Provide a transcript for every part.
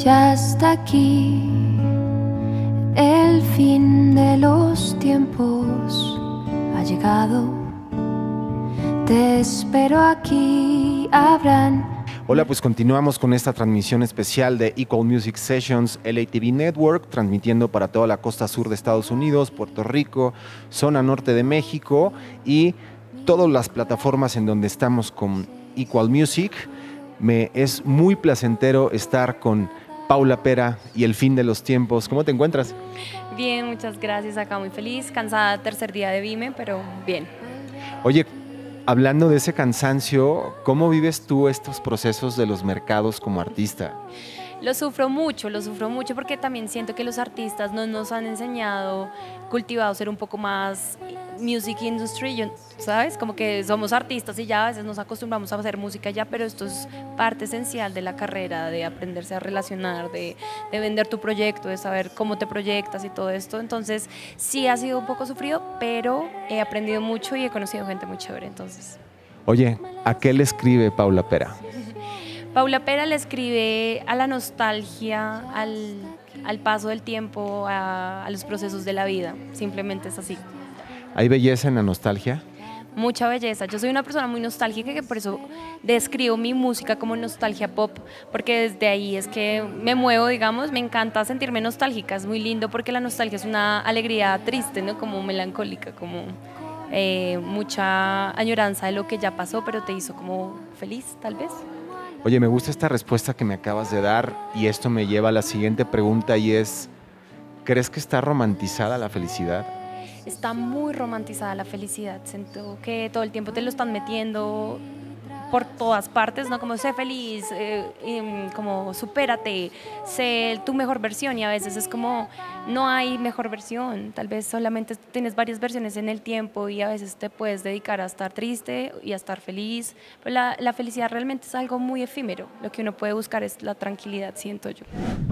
Ya está aquí el fin de los tiempos, ha llegado. Te espero aquí, Abraham. Hola, pues continuamos con esta transmisión especial de Equal Music Sessions LATV Network, transmitiendo para toda la costa sur de Estados Unidos, Puerto Rico, zona norte de México y todas las plataformas en donde estamos con Equal Music. Me es muy placentero estar con Paula Pera y El Fin de los Tiempos. ¿Cómo te encuentras? Bien, muchas gracias. Acá muy feliz, cansada, tercer día de Vime, pero bien. Oye, hablando de ese cansancio, ¿cómo vives tú estos procesos de los mercados como artista? Lo sufro mucho porque también siento que los artistas no nos han enseñado, cultivado ser un poco más music industry, ¿sabes? Como que somos artistas y ya a veces nos acostumbramos a hacer música ya, pero esto es parte esencial de la carrera, de aprenderse a relacionar, de vender tu proyecto, de saber cómo te proyectas y todo esto. Entonces sí ha sido un poco sufrido, pero he aprendido mucho y he conocido gente muy chévere, entonces. Oye, ¿a qué le escribe Paula Pera? Paula Pera le escribe a la nostalgia, al paso del tiempo, a los procesos de la vida. Simplemente es así. ¿Hay belleza en la nostalgia? Mucha belleza. Yo soy una persona muy nostálgica que por eso describo mi música como nostalgia pop, porque desde ahí es que me muevo, digamos. Me encanta sentirme nostálgica. Es muy lindo porque la nostalgia es una alegría triste, ¿no? Como melancólica, como mucha añoranza de lo que ya pasó, pero te hizo como feliz, tal vez. Oye, me gusta esta respuesta que me acabas de dar y esto me lleva a la siguiente pregunta y es, ¿crees que está romantizada la felicidad? Está muy romantizada la felicidad. Siento que todo el tiempo te lo están metiendo por todas partes, ¿no? Como sé feliz, como supérate, sé tu mejor versión, y a veces es como no hay mejor versión, tal vez solamente tienes varias versiones en el tiempo y a veces te puedes dedicar a estar triste y a estar feliz, pero la felicidad realmente es algo muy efímero, lo que uno puede buscar es la tranquilidad, siento yo.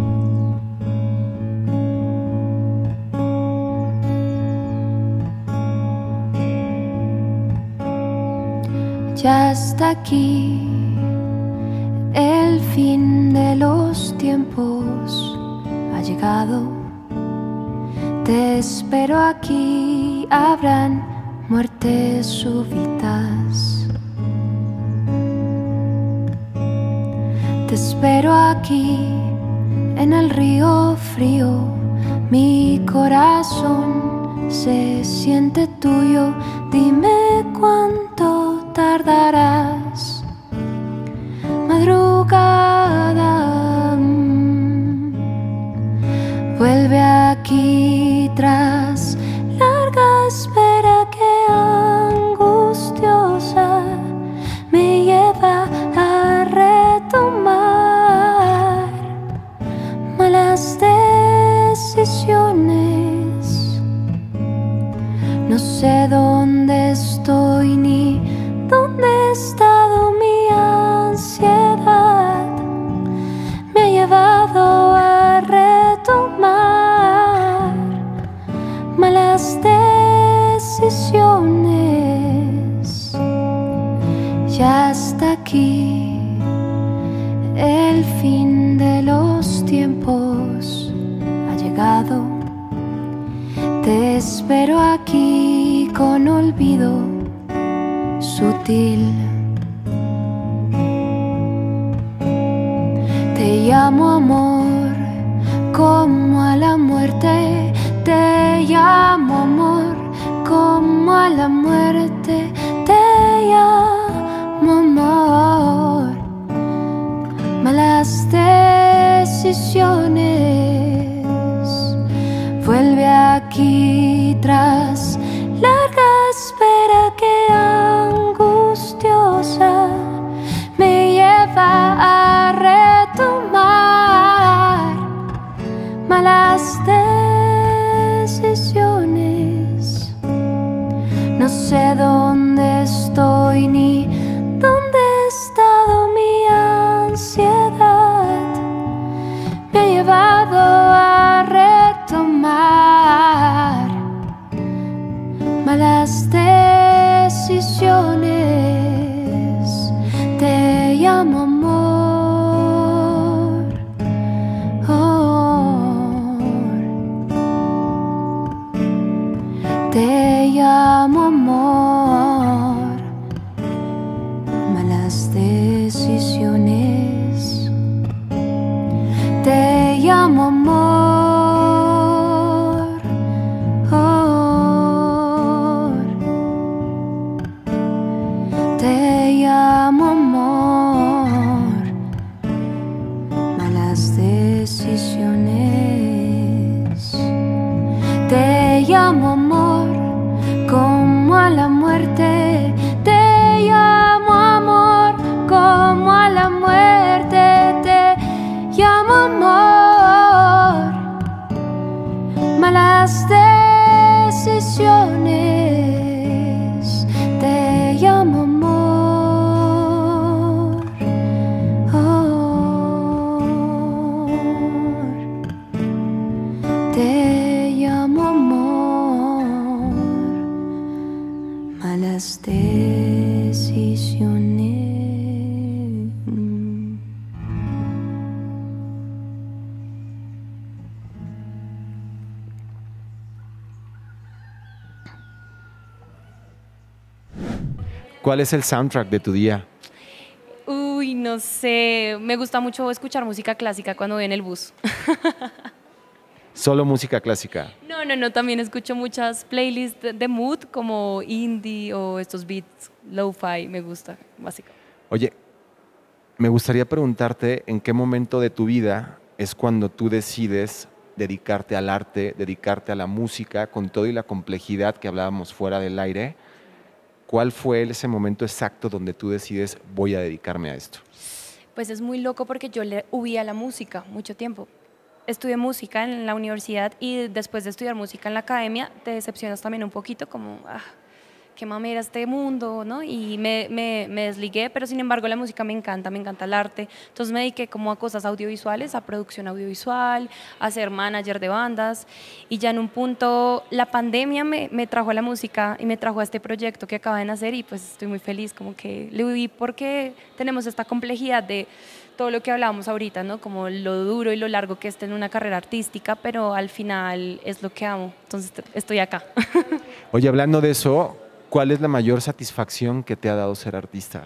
Ya está aquí el fin de los tiempos, ha llegado. Te espero aquí, habrán muertes súbitas. Te espero aquí en el río frío, mi corazón se siente tuyo. Dime cuánto tardarás, madrugada, vuelve aquí tras larga espera que angustiosa me lleva a retomar malas decisiones. No sé dónde estoy ni dónde ha estado mi ansiedad. Me ha llevado a retomar malas decisiones. Ya está aquí el fin de los tiempos, ha llegado. Te espero aquí con olvido sutil. Te llamo amor como a la muerte. Te llamo amor como a la muerte. Te llamo amor. Malas decisiones. Vuelve aquí tras larga espera que angustiosa me lleva a retomar malas decisiones. No sé dónde estoy ni dónde ha estado mi ansiedad. Me ha llevado a retomar malas decisiones. Te llamo amor, Te llamo amor, malas decisiones. Te llamo amor, te llamo amor, malas decisiones. Te llamo amor, como a la muerte. Te llamo amor, como a la muerte. Te llamo amor, malas decisiones. Te llamo amor, te llamo amor, malas decisiones. ¿Cuál es el soundtrack de tu día? Uy, no sé, me gusta mucho escuchar música clásica cuando voy en el bus. Solo música clásica. No, también escucho muchas playlists de mood como indie o estos beats lo-fi, me gusta, básicamente. Oye, me gustaría preguntarte en qué momento de tu vida es cuando tú decides dedicarte al arte, dedicarte a la música, con todo y la complejidad que hablábamos fuera del aire. ¿Cuál fue ese momento exacto donde tú decides voy a dedicarme a esto? Pues es muy loco porque yo le huí a la música mucho tiempo. Estudié música en la universidad y después de estudiar música en la academia te decepcionas también un poquito como, qué mamera este mundo, ¿no? Y me desligué, pero sin embargo la música me encanta el arte. Entonces me dediqué como a cosas audiovisuales, a producción audiovisual, a ser manager de bandas. Y ya en un punto la pandemia me trajo a la música y me trajo a este proyecto que acaba de nacer y pues estoy muy feliz, como que le huí porque tenemos esta complejidad de todo lo que hablábamos ahorita, ¿no? Como lo duro y lo largo que es tener una carrera artística, pero al final es lo que amo. Entonces estoy acá. Oye, hablando de eso, ¿cuál es la mayor satisfacción que te ha dado ser artista?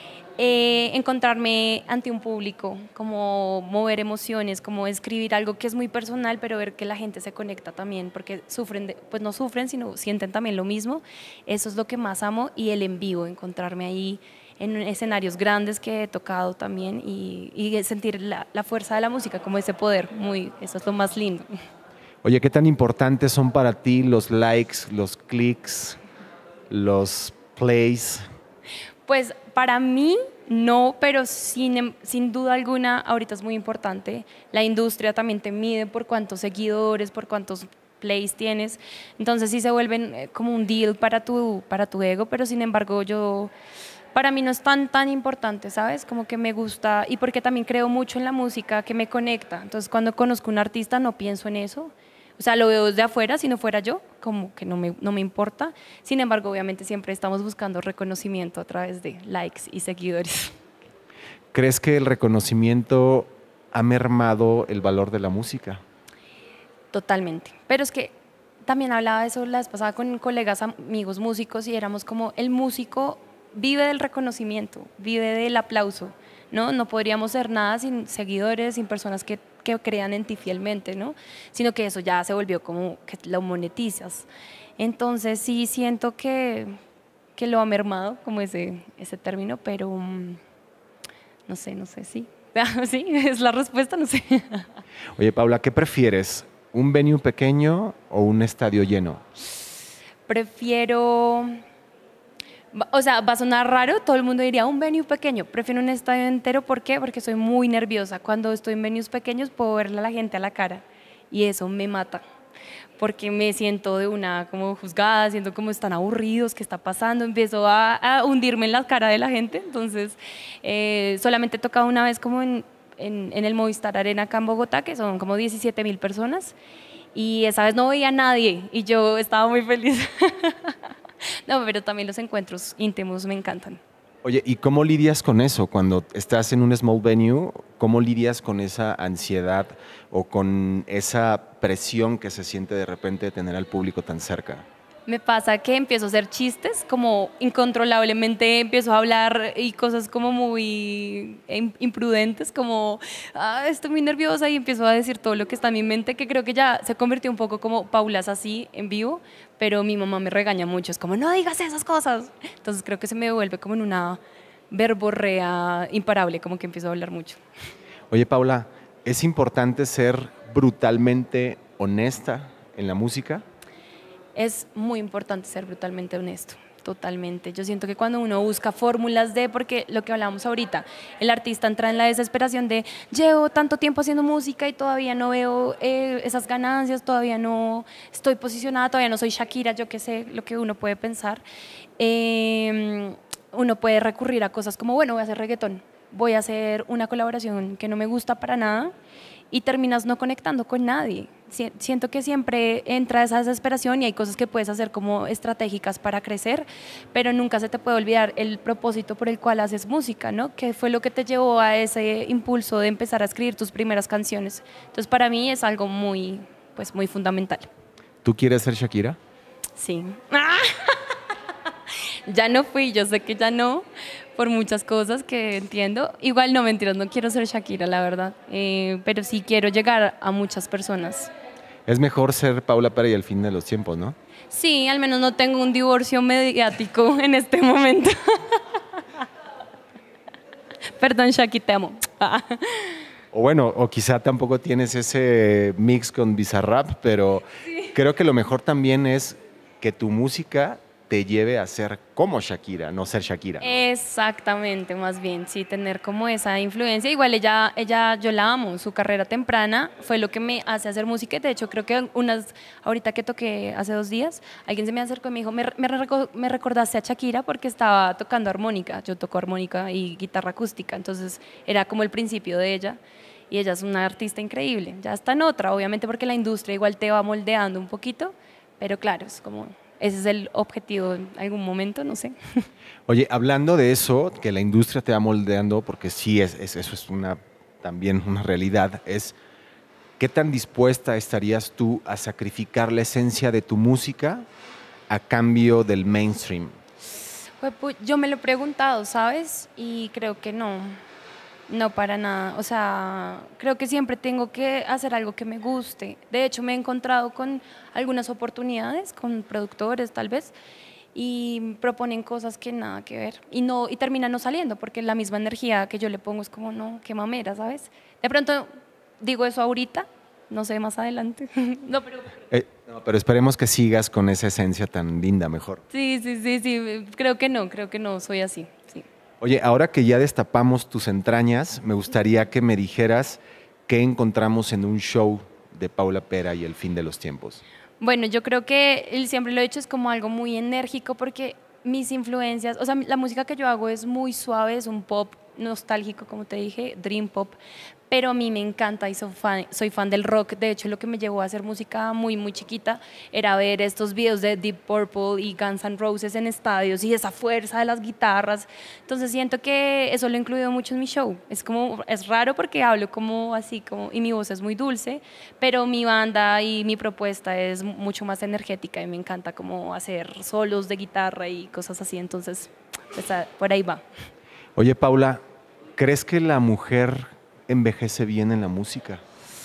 Encontrarme ante un público, como mover emociones, como escribir algo que es muy personal, pero ver que la gente se conecta también, porque sufren, pues no sufren, sino sienten también lo mismo. Eso es lo que más amo y el en vivo, encontrarme ahí en escenarios grandes que he tocado también y sentir la fuerza de la música, como ese poder, eso es lo más lindo. Oye, ¿qué tan importantes son para ti los likes, los clics, los plays? Pues para mí no, pero sin duda alguna ahorita es muy importante. La industria también te mide por cuántos seguidores, por cuántos plays tienes. Entonces sí se vuelven como un deal para tu ego, pero sin embargo para mí no es tan importante, ¿sabes? Como que me gusta y porque también creo mucho en la música que me conecta. Entonces cuando conozco a un artista no pienso en eso. O sea, lo veo desde afuera, si no fuera yo, como que no me importa. Sin embargo, obviamente siempre estamos buscando reconocimiento a través de likes y seguidores. ¿Crees que el reconocimiento ha mermado el valor de la música? Totalmente. Pero es que también hablaba de eso la vez pasada con colegas, amigos músicos, y éramos como el músico vive del reconocimiento, vive del aplauso, ¿no? No podríamos ser nada sin seguidores, sin personas que crean en ti fielmente, ¿no? Sino que eso ya se volvió como que lo monetizas. Entonces sí siento que lo ha mermado, como ese término, pero no sé, sí. Sí, es la respuesta, no sé. Oye, Paula, ¿qué prefieres? ¿Un venue pequeño o un estadio lleno? Prefiero... O sea, va a sonar raro, todo el mundo diría un venue pequeño, prefiero un estadio entero, ¿por qué? Porque soy muy nerviosa, cuando estoy en venues pequeños puedo verle a la gente a la cara y eso me mata, porque me siento de una como juzgada, siento como están aburridos, ¿qué está pasando? Empiezo a hundirme en la cara de la gente, entonces solamente he tocado una vez como en el Movistar Arena acá en Bogotá, que son como 17.000 personas y esa vez no veía a nadie y yo estaba muy feliz. No, pero también los encuentros íntimos me encantan. Oye, ¿y cómo lidias con eso? Cuando estás en un small venue, ¿cómo lidias con esa ansiedad o con esa presión que se siente de repente de tener al público tan cerca? Me pasa que empiezo a hacer chistes, como incontrolablemente empiezo a hablar y cosas como muy imprudentes, como estoy muy nerviosa y empiezo a decir todo lo que está en mi mente, que creo que ya se convirtió un poco como Paulas así en vivo, pero mi mamá me regaña mucho, es como no digas esas cosas. Entonces creo que se me vuelve como en una verborrea imparable, como que empiezo a hablar mucho. Oye, Paula, ¿es importante ser brutalmente honesta en la música? Es muy importante ser brutalmente honesto, totalmente. Yo siento que cuando uno busca fórmulas de, porque lo que hablábamos ahorita, el artista entra en la desesperación de llevo tanto tiempo haciendo música y todavía no veo esas ganancias, todavía no estoy posicionada, todavía no soy Shakira, yo qué sé, lo que uno puede pensar. Uno puede recurrir a cosas como, bueno, voy a hacer reggaetón, voy a hacer una colaboración que no me gusta para nada y terminas no conectando con nadie. Siento que siempre entra esa desesperación y hay cosas que puedes hacer como estratégicas para crecer, pero nunca se te puede olvidar el propósito por el cual haces música, ¿no? ¿Qué fue lo que te llevó a ese impulso de empezar a escribir tus primeras canciones? Entonces, para mí es algo muy, pues, muy fundamental. ¿Tú quieres ser Shakira? Sí. Ya no fui, yo sé que ya no, por muchas cosas que entiendo. Igual no, mentiras, no quiero ser Shakira, la verdad, pero sí quiero llegar a muchas personas. Es mejor ser Paula Pera y el fin de los tiempos, ¿no? Sí, al menos no tengo un divorcio mediático en este momento. Perdón, Shaki, te amo. O bueno, o quizá tampoco tienes ese mix con Bizarrap, pero creo que lo mejor también es que tu música te lleve a ser como Shakira, no ser Shakira, ¿no? Exactamente, más bien, sí, tener como esa influencia. Igual ella, yo la amo, su carrera temprana fue lo que me hace hacer música. De hecho, creo que ahorita que toqué hace 2 días, alguien se me acercó y me dijo, me recordaste a Shakira porque estaba tocando armónica. Yo toco armónica y guitarra acústica, entonces era como el principio de ella. Y ella es una artista increíble, ya está en otra, obviamente porque la industria igual te va moldeando un poquito, pero claro, es como... Ese es el objetivo en algún momento, no sé. Oye, hablando de eso, que la industria te va moldeando, porque sí, eso es también una realidad, es ¿qué tan dispuesta estarías tú a sacrificar la esencia de tu música a cambio del mainstream? Pues, yo me lo he preguntado, ¿sabes? Y creo que no. No, para nada. O sea, creo que siempre tengo que hacer algo que me guste. De hecho, me he encontrado con algunas oportunidades, con productores tal vez, y proponen cosas que nada que ver. Y terminan no saliendo, porque la misma energía que yo le pongo es como, no, qué mamera, ¿sabes? De pronto digo eso ahorita, no sé, más adelante. No, Pero esperemos que sigas con esa esencia tan linda, mejor. sí. Creo que no, soy así, sí. Oye, ahora que ya destapamos tus entrañas, me gustaría que me dijeras qué encontramos en un show de Paula Pera y el fin de los tiempos. Bueno, yo creo que siempre lo he hecho es como algo muy enérgico porque mis influencias, o sea, la música que yo hago es muy suave, es un pop nostálgico, como te dije, dream pop, pero a mí me encanta y soy fan del rock. De hecho, lo que me llevó a hacer música muy, muy chiquita era ver estos videos de Deep Purple y Guns N' Roses en estadios y esa fuerza de las guitarras. Entonces siento que eso lo he incluido mucho en mi show. Es raro porque hablo como así, y mi voz es muy dulce, pero mi banda y mi propuesta es mucho más energética y me encanta como hacer solos de guitarra y cosas así. Entonces, pues, por ahí va. Oye, Paula, ¿crees que la mujer envejece bien en la música?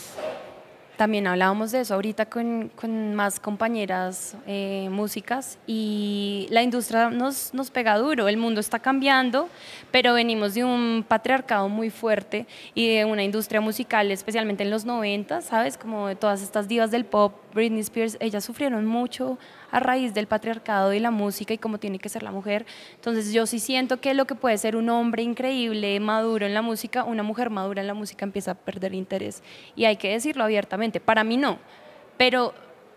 También hablábamos de eso ahorita con más compañeras músicas y la industria nos pega duro, el mundo está cambiando, pero venimos de un patriarcado muy fuerte y de una industria musical, especialmente en los 90, ¿sabes? Como de todas estas divas del pop, Britney Spears, ellas sufrieron mucho a raíz del patriarcado y la música y cómo tiene que ser la mujer. Entonces yo sí siento que lo que puede ser un hombre increíble, maduro en la música, una mujer madura en la música empieza a perder interés. Y hay que decirlo abiertamente, para mí no, pero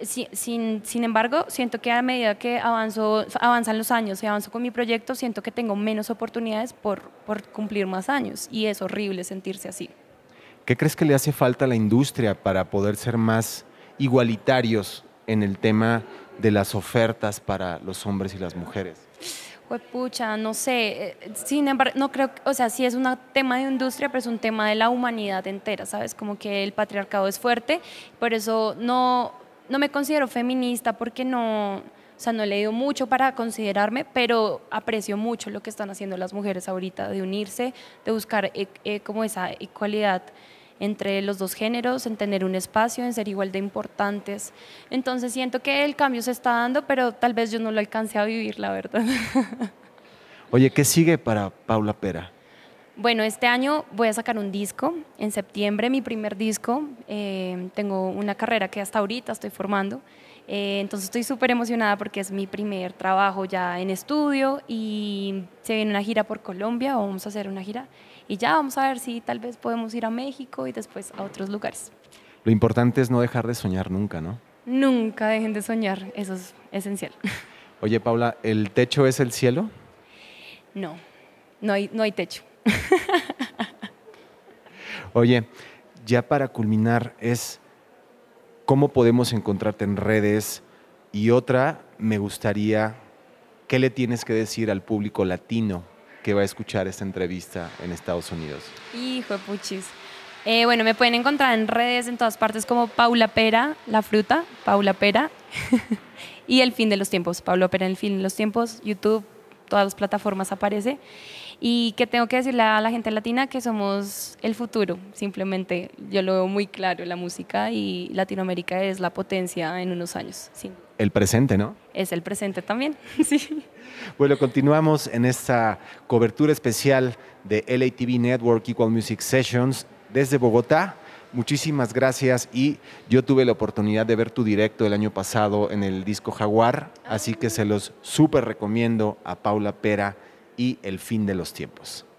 sin embargo siento que a medida que avanzan los años y avanzo con mi proyecto, siento que tengo menos oportunidades por cumplir más años y es horrible sentirse así. ¿Qué crees que le hace falta a la industria para poder ser más igualitarios en el tema de las ofertas para los hombres y las mujeres? Pues pucha, no sé, sin embargo, no creo, o sea, sí es un tema de industria, pero es un tema de la humanidad entera, ¿sabes? Como que el patriarcado es fuerte, por eso no me considero feminista porque no, o O sea, no he leído mucho para considerarme, pero aprecio mucho lo que están haciendo las mujeres ahorita, de unirse, de buscar como esa igualdad entre los dos géneros, en tener un espacio, en ser igual de importantes. Entonces siento que el cambio se está dando, pero tal vez yo no lo alcance a vivir, la verdad. Oye, ¿qué sigue para Paula Pera? Bueno, este año voy a sacar un disco, en septiembre mi primer disco. Tengo una carrera que hasta ahorita estoy formando, entonces estoy súper emocionada porque es mi primer trabajo ya en estudio y se viene una gira por Colombia, o vamos a hacer una gira y ya vamos a ver si tal vez podemos ir a México y después a otros lugares. Lo importante es no dejar de soñar nunca, ¿no? Nunca dejen de soñar, eso es esencial. Oye, Paula, ¿el techo es el cielo? No, no hay techo. Oye, ya para culminar es cómo podemos encontrarte en redes, y otra, me gustaría, ¿qué le tienes que decir al público latino que va a escuchar esta entrevista en Estados Unidos? Hijo de puchis. Bueno, me pueden encontrar en redes en todas partes como Paula Pera, la fruta, Paula Pera, y El Fin de los Tiempos, Paula Pera en El Fin de los Tiempos, YouTube, todas las plataformas aparece. Y que tengo que decirle a la gente latina que somos el futuro, simplemente yo lo veo muy claro, la música, y Latinoamérica es la potencia en unos años. Sí. El presente, ¿no? Es el presente también, sí. Bueno, continuamos en esta cobertura especial de LATV Network Equal Music Sessions desde Bogotá. Muchísimas gracias, y yo tuve la oportunidad de ver tu directo el año pasado en el disco Jaguar, así que se los súper recomiendo a Paula Pera y El Fin de los Tiempos.